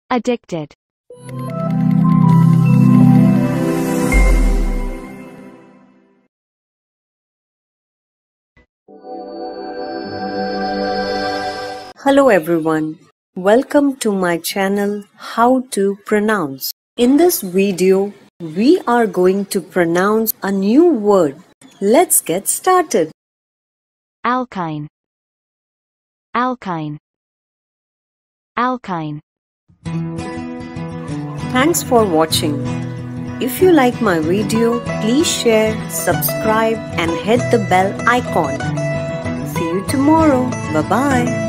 Addicted. Hello everyone. Welcome to my channel How to Pronounce. In this video, we are going to pronounce a new word. Let's get started. Alkyne. Alkyne. Alkyne. Thanks for watching. If you like my video, please share, subscribe and hit the bell icon. See you tomorrow. Bye-bye.